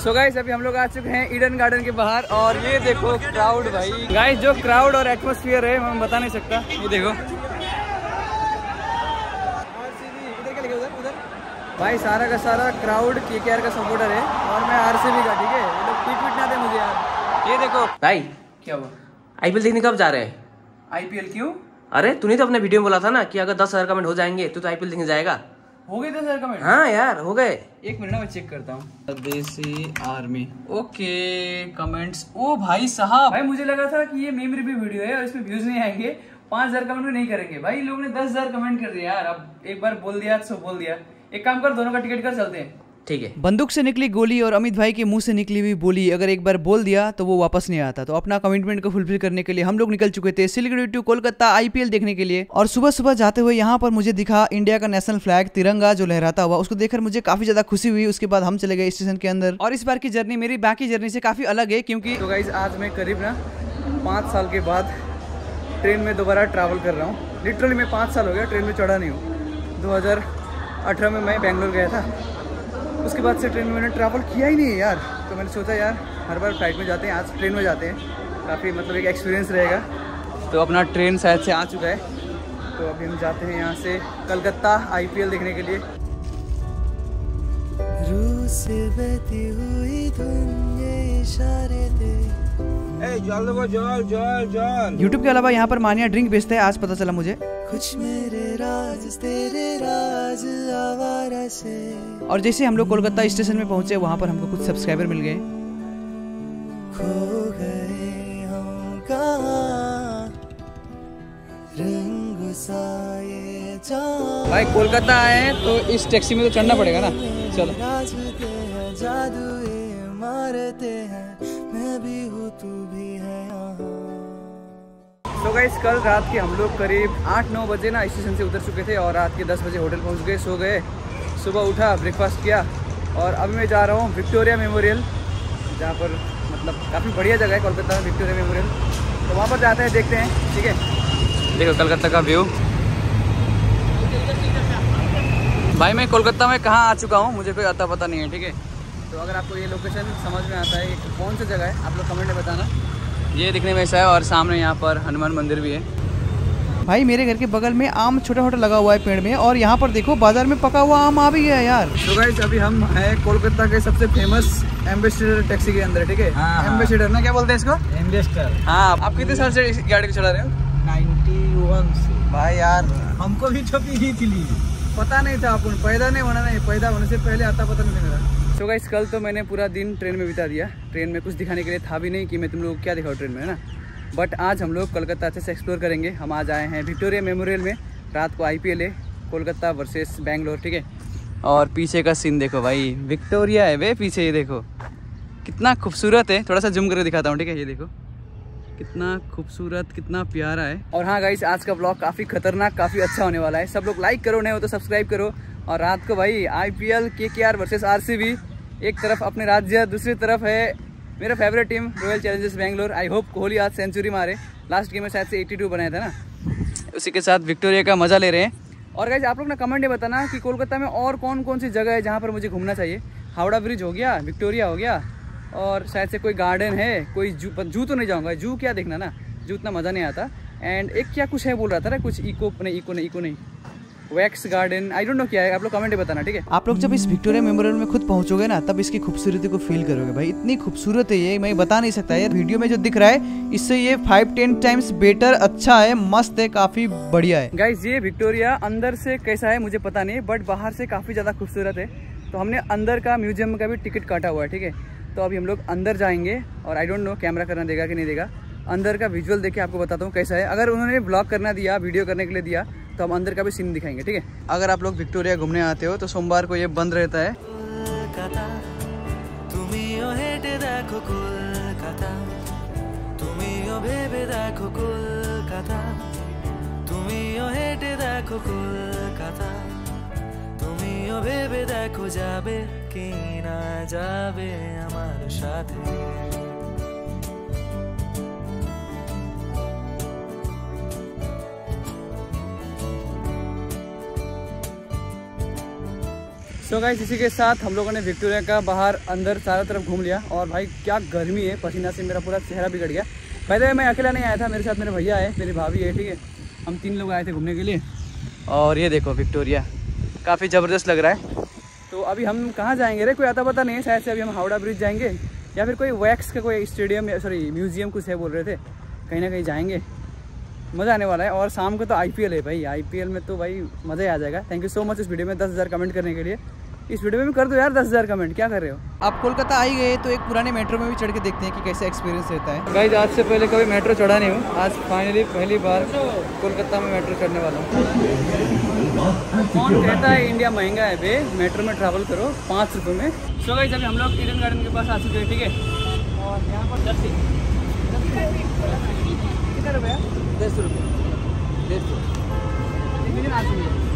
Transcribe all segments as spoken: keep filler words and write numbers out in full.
So guys अभी हम लोग आ चुके हैं ईडन गार्डन के बाहर और ये देखो क्राउड भाई। गाइस जो क्राउड और एटमॉस्फेयर है मैं बता नहीं सकता। ये देखो भाई सारा का सारा क्राउड केकेआर का सपोर्टर है और मैं आरसीबी का। ठीक है ये लोग ट्वीट ट्वीट ना दे मुझे यार। ये देखो भाई क्या हुआ? आईपीएल देखने कब जा रहे हैं? आईपीएल क्यों? अरे तूने तो अपने वीडियो में बोला था ना कि अगर दस हजार कमेंट हो जाएंगे तो, तो आईपीएल देखने जाएगा। हो गए दस हजार कमेंट? हाँ यार हो गए। एक मिनट मैं चेक करता हूँ। देसी आर्मी ओके कमेंट्स। ओ भाई साहब भाई मुझे लगा था कि ये मेम रिव्यू वीडियो है और इसमें व्यूज नहीं आएंगे, पांच हजार कमेंट भी नहीं करेंगे। भाई लोगों ने दस हजार कमेंट कर दिया यार। अब एक बार बोल दिया सो बोल दिया। एक काम कर दोनों का टिकट कर चलते हैं। ठीक है। बंदूक से निकली गोली और अमित भाई के मुंह से निकली हुई बोली अगर एक बार बोल दिया तो वो वापस नहीं आता। तो अपना कमिटमेंट को फुलफिल करने के लिए हम लोग निकल चुके थे सिलीगुड़ी टू कोलकाता आईपीएल देखने के लिए। और सुबह सुबह जाते हुए यहाँ पर मुझे दिखा इंडिया का नेशनल फ्लैग तिरंगा जो लहराता हुआ। उसको देखकर मुझे काफी ज्यादा खुशी हुई। उसके बाद हम चले गए स्टेशन के अंदर। और इस बार की जर्नी मेरी बाकी जर्नी से काफी अलग है क्योंकि तो गाइस आज मैं करीब ना पाँच साल के बाद ट्रेन में दोबारा ट्रैवल कर रहा हूँ। लिटरली मैं पाँच साल हो गया ट्रेन में चढ़ा नहीं हूँ। दो हज़ार अठारह में मैं बेंगलोर गया था, उसके बाद से ट्रेन में मैंने ट्रैवल किया ही नहीं है यार। तो मैंने सोचा यार हर बार फ्लाइट में जाते हैं, आज ट्रेन में जाते हैं, काफ़ी मतलब एक एक्सपीरियंस रहेगा। तो अपना ट्रेन शायद से आ चुका है। तो अभी हम जाते हैं यहाँ से कलकत्ता आईपीएल देखने के लिए। यूट्यूब के अलावा यहाँ पर मानिया ड्रिंक बेचते हैं, आज पता चला मुझे। कुछ मेरे राज तेरे राज आवारा से। और जैसे हम लोग कोलकाता स्टेशन में पहुंचे वहाँ पर हमको कुछ सब्सक्राइबर मिल गए। खो गए हम कहाँ रंग साये जान। भाई कोलकाता आए हैं तो इस टैक्सी में तो चढ़ना पड़ेगा ना। चलो जादू मारते हैं मैं भी हूँ तू भी है। तो गाइस कल रात के हम लोग करीब आठ नौ बजे ना स्टेशन से उतर चुके थे और रात के दस बजे होटल पहुंच गए, सो गए। सुबह उठा ब्रेकफास्ट किया और अभी मैं जा रहा हूँ विक्टोरिया मेमोरियल, जहाँ पर मतलब काफ़ी बढ़िया जगह है कोलकाता में विक्टोरिया मेमोरियल। तो वहाँ पर जाते हैं, देखते हैं। ठीक है देखो कलकत्ता का व्यू। भाई मैं कोलकाता में कहाँ आ चुका हूँ मुझे कोई अता पता नहीं है। ठीक है तो अगर आपको ये लोकेशन समझ में आता है कि कौन सी जगह है आप लोग कमेंट में बताना। ये दिखने में ऐसा है और सामने यहाँ पर हनुमान मंदिर भी है। भाई मेरे घर के बगल में आम छोटा छोटा लगा हुआ है पेड़ में और यहाँ पर देखो बाजार में पका हुआ आम आ भी गया यार। तो गाइस अभी हम हैं कोलकाता के सबसे फेमस एम्बेसडर टैक्सी के अंदर। ठीक है एम्बेसडर ना क्या बोलते हैं इसको? एम्बेसडर। हाँ आप कितने साल से इस गाड़ी को चला रहे हो? इक्यानवे से। भाई यार हमको भी छपी ही थी, पता नहीं था। अपन पैदा नहीं होना नहीं, पैदा होने से पहले आता पता नहीं था मेरा। तो गाइस कल तो मैंने पूरा दिन ट्रेन में बिता दिया। ट्रेन में कुछ दिखाने के लिए था भी नहीं कि मैं तुम लोग क्या दिखाऊँ ट्रेन में, है ना। बट आज हम लोग कोलकाता अच्छे से एक्सप्लोर करेंगे। हम आज आए हैं विक्टोरिया मेमोरियल में। रात को आईपीएल है कोलकाता वर्सेस बेंगलोर। ठीक है और पीछे का सीन देखो भाई, विक्टोरिया है वे पीछे। ये देखो कितना खूबसूरत है। थोड़ा सा जूम करके दिखाता हूँ। ठीक है ये देखो कितना खूबसूरत कितना प्यारा है। और हाँ गाइस आज का ब्लॉग काफ़ी खतरनाक काफ़ी अच्छा होने वाला है। सब लोग लाइक करो, नहीं हो तो सब्सक्राइब करो। और रात को भाई आईपीएल केकेआर वर्सेस आरसीबी, एक तरफ अपने राज्य दूसरी तरफ है मेरा favourite team Royal Challengers Bangalore. I hope Kohli आज सेंचुरी मारे। लास्ट गेम में शायद से बयासी बनाया था ना, उसी के साथ विक्टोरिया का मजा ले रहे हैं। और गाइस आप लोग ना कमेंट में बताना कि कोलकाता में और कौन कौन सी जगह है जहाँ पर मुझे घूमना चाहिए। हावड़ा ब्रिज हो गया, विक्टोरिया हो गया और शायद से कोई गार्डन है, कोई जू जू तो नहीं जाऊँगा। जू क्या देखना ना, जू उतना मज़ा नहीं आता। एंड एक क्या कुछ है बोल रहा था ना, कुछ इको नहीं इको नहीं इको नहीं wax garden, I don't know क्या है। आप लोग कमेंट में बताना। ठीक है आप लोग जब इस विक्टोरिया मेमोरियल में खुद पहुंचोगे ना तब इसकी खूबसूरती को फील करोगे। भाई इतनी खूबसूरत है ये, मैं बता नहीं सकता यार। वीडियो में जो दिख रहा है इससे ये फाइव टेन टाइम्स बेटर अच्छा है, मस्त है, काफी बढ़िया है। गाइस ये विक्टोरिया अंदर से कैसा है मुझे पता नहीं, बट बाहर से काफी ज्यादा खूबसूरत है। तो हमने अंदर का म्यूजियम का भी टिकट काटा हुआ है। ठीक है तो अभी हम लोग अंदर जाएंगे और आई डोंट नो कैमरा करना देगा कि नहीं देगा। अंदर का विजुअल देखे आपको बताता हूँ कैसा है। अगर उन्होंने ब्लॉग करना दिया, वीडियो करने के लिए दिया तो हम अंदर का भी सीन दिखाएंगे। ठीक है अगर आप लोग विक्टोरिया घूमने आते हो तो सोमवार को ये बंद रहता है। देखो जाबे कि ना जाबे हमारे साथे। सो गाइस इसी के साथ हम लोगों ने विक्टोरिया का बाहर अंदर चारों तरफ घूम लिया और भाई क्या गर्मी है, पसीना से मेरा पूरा चेहरा बिगड़ गया। पहले मैं अकेला नहीं आया था, मेरे साथ मेरे भैया आए, मेरी भाभी है, ठीक है, हम तीन लोग आए थे घूमने के लिए। और ये देखो विक्टोरिया काफ़ी ज़बरदस्त लग रहा है। तो अभी हम कहाँ जाएंगे रे, कोई आता पता नहीं है, शायद से अभी हम हावड़ा ब्रिज जाएंगे या फिर कोई वैक्स का कोई स्टेडियम या सॉरी म्यूजियम कुछ है बोल रहे थे, कहीं ना कहीं जाएंगे, मज़ा आने वाला है। और शाम को तो आईपीएल है भाई, आईपीएल में तो भाई मज़ा ही आ जाएगा। थैंक यू सो मच इस वीडियो में दस हज़ार कमेंट करने के लिए। इस वीडियो में भी कर दो यार दस हज़ार कमेंट, क्या कर रहे हो आप? कोलकाता आई गए तो एक पुराने मेट्रो में भी चढ़ के देखते हैं कि कैसा एक्सपीरियंस रहता है। गाइस आज से पहले कभी मेट्रो चढ़ा नहीं हूँ, आज फाइनली पहली बार कोलकाता में मेट्रो चढ़ने वाला हूँ। कौन कहता है इंडिया महंगा है बे, मेट्रो में ट्रैवल करो पाँच रुपये में। सो गाइस अभी हम लोग ईडन गार्डन के पास आ चुके हैं, ठीक है। और यहाँ पर दस कितना रुपया, दस रुपये दस रुपये आ चुकी है।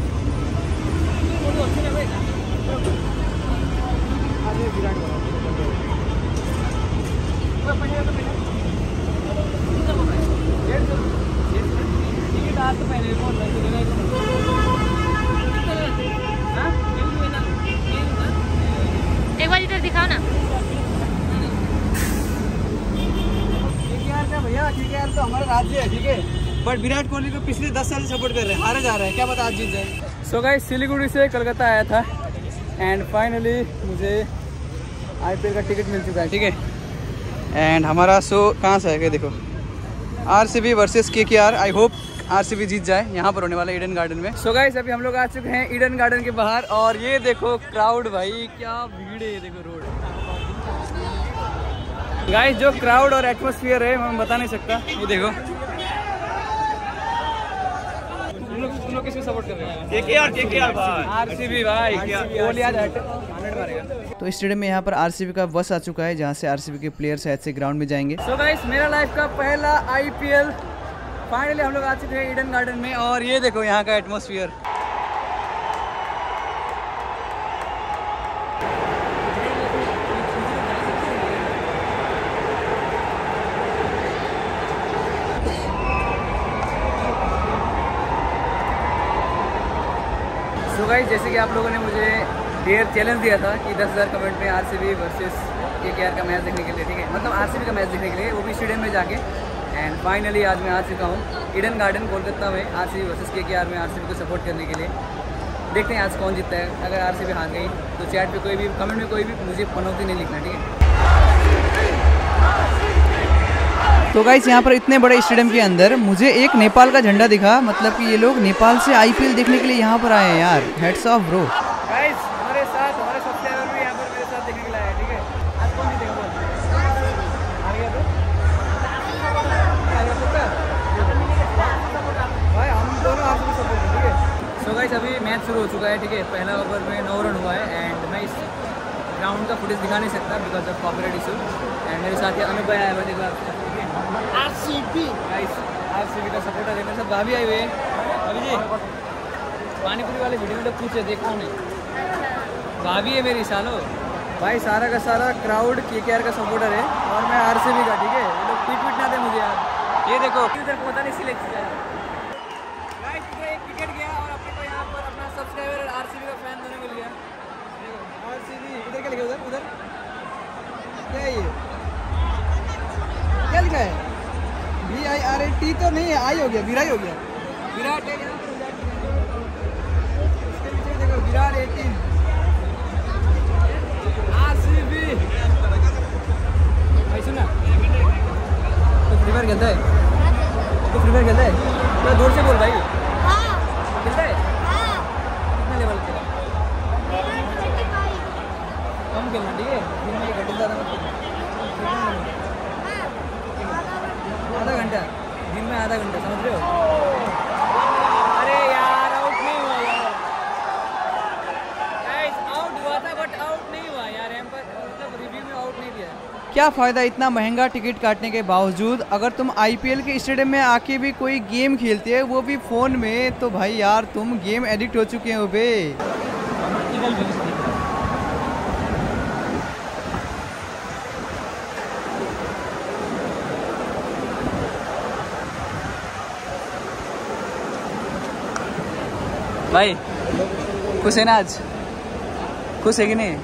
एक बार इधर दिखाओ ना। केकेआर का भैया, केकेआर तो हमारा राज्य है, ठीक है, बट विराट कोहली को पिछले दस साल से सपोर्ट कर रहे हैं, हारे जा रहे हैं, क्या पता आज जीत जाए। सो गाइस सिलीगुड़ी से कलकत्ता आया था एंड फाइनली मुझे आईपीएल का टिकट मिल चुका है, ठीक है। एंड हमारा शो कहाँ से है देखो, RCB versus KKR. I hope RCB जीत जाए, यहाँ पर होने वाला ईडन गार्डन में। सो गाइस अभी हम लोग आ चुके हैं ईडन गार्डन के बाहर और ये देखो क्राउड, भाई क्या भीड़ है, ये देखो रोड। गाइस जो क्राउड और एटमॉस्फेयर है मैं बता नहीं सकता, ये देखो। तुम लोग तुम लोग किसको सपोर्ट कर रहे हैं? केकेआर केकेआर भाई, आरसीबी भाई, कोहली आज हंड्रेड मारेगा। तो स्टेडियम में यहाँ पर आरसीबी का बस आ चुका है, जहाँ से आरसीबी के प्लेयर शायद से ग्राउंड में जाएंगे। सो गाइस मेरा लाइफ का पहला आईपीएल, फाइनली हम लोग आ चुके हैं ईडन गार्डन में और ये देखो यहाँ का एटमॉस्फेयर। सो गाइस जैसे कि आप लोगों ने मुझे डेयर चैलेंज दिया था कि दस हज़ार कमेंट में आरसीबी वर्सेस केकेआर का मैच देखने के लिए, ठीक है, मतलब आरसीबी का मैच देखने के लिए, वो भी स्टेडियम में जाके। एंड फाइनली आज मैं आ चुका हूँ ईडन गार्डन कोलकाता में, आरसीबी वर्सेस केकेआर में आरसीबी को सपोर्ट करने के लिए। देखते हैं आज कौन जीतता है। अगर आरसीबी हार गई तो चैट पे कोई भी कमेंट में कोई भी मुझे पनौती नहीं लिखना, ठीक है। तो गाइस यहाँ पर इतने बड़े स्टेडियम के अंदर मुझे एक नेपाल का झंडा दिखा, मतलब कि ये लोग नेपाल से आईपीएल देखने के लिए यहाँ पर आए हैं यार। Heads of bro. गाइस हमारे साथ हमारे सब्सक्राइबर भी यहाँ पर मेरे साथ देखने के लिए आए, ठीक है। आज कौन जीतेगा बोल? आ गया तो आ गया तो क्या? भाई हम दोनों आपको सपोर्ट है, ठीक है। सो गाइस अभी मैच शुरू हो चुका है, ठीक है। पहला ओवर में नौ रन हुआ है एंड मैं इस ग्राउंड का फुटेज दिखा नहीं सकता because of copyright issue. And मेरे साथ ये अनुभव आया है, देखो आरसीबी गाइस, आरसीबी का सपोर्टर है, मेरे साथ भाभी आई हुई है। भाभी जी पानीपुरी वाले वीडियो में तो पूछे देखो नहीं, भाभी है मेरी सालो। भाई सारा का सारा क्राउड केकेआर का सपोर्टर है और मैं आरसीबी का, ठीक है। ये लोग पीट पीट ना दे मुझे यार। ये देखो इधर पता नहीं सिलेक्ट किया गाइस, इधर एक विकेट गया और अपने को यहाँ पर अपना सब्सक्राइबर और आरसीबी का फैन दोनों मिल गया। देखो आरसीबी इधर क्या लिखा, उधर उधर क्या है, ये क्या लिखा है? V I R A T तो नहीं है, आई हो गया, विराट हो गया, विराट है यहाँ पर, इसके पीछे देखो विराट एटीन आरसीबी। भाई सुना तो फ्री फायर खेलता है, तो फ्री फायर खेलता है, थोड़ा दूर से बोल भाई। खेलता है कितना लेवल खेला? कम खेलना, ठीक है, दिन में एक घंटे ज़्यादा मत खेलना, आधा घंटा दिन में, आधा घंटा, समझ रहे हो? अरे यार आउट नहीं हुआ यार, गाइस आउट हुआ था बट आउट नहीं हुआ यार, एम्पायर मतलब रिव्यू में आउट नहीं दिया। क्या फ़ायदा इतना महंगा टिकट काटने के बावजूद, अगर तुम आईपीएल के स्टेडियम में आके भी कोई गेम खेलते हैं वो भी फ़ोन में, तो भाई यार तुम गेम एडिक्ट हो चुके हो बे। भाई खुश है ना आज? खुश है कि नहीं?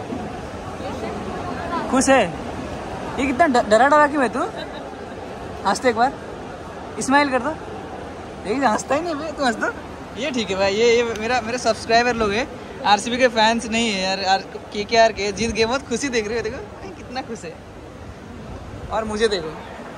खुश है? ये कितना डरा डरा क्यों है तू? हंसते एक बार, स्माइल कर दो। देखिए हंसता ही नहीं भाई, तू हंस दो। ये ठीक है भाई, ये ये मेरा मेरे सब्सक्राइबर लोग हैं, आरसीबी के फैंस नहीं है यार, आर के के आर के जीत गए, बहुत खुशी देख रहे हो, देखो कितना खुश है। और मुझे देखो,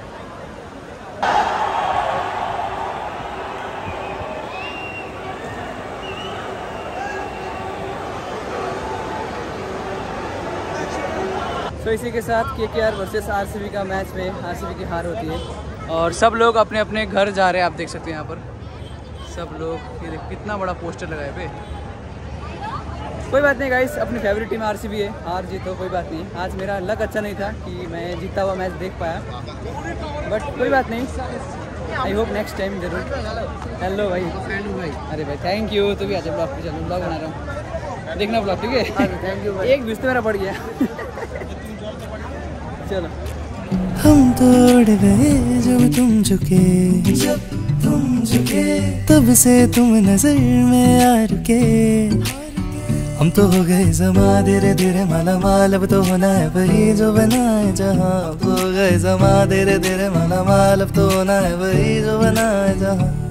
तो इसी के साथ K K R versus RCB का मैच में आरसीबी की हार होती है और सब लोग अपने अपने घर जा रहे हैं। आप देख सकते हैं यहाँ पर सब लोग, ये देखो कितना बड़ा पोस्टर लगा है पे। कोई बात नहीं गाइस, अपनी फेवरेट टीम आरसीबी है, हार जीत हो कोई बात नहीं। आज मेरा लक अच्छा नहीं था कि मैं जीता हुआ मैच देख पाया, बट कोई बात नहीं, आई होप नेक्स्ट टाइम जरूर। हेलो भाई, अरे भाई थैंक यू। तो भी आज ब्लॉग पे चलो, ब्लॉग बना रहा हूँ, देखना ब्लॉग, ठीक है? Thank you. एक बीस तो मेरा पड़ गया। चलो। हम तोड़ गए जब तुम झुके, जब तुम झुके तब से तुम नजर में आ रुके। हम तो हो गए जमा धीरे धीरे माला माल, अब तो होना है वही जो बनाए जहाँ। तो हो गए जमा धीरे धीरे माला माल, अब तो होना है वही जो बनाए जहाँ।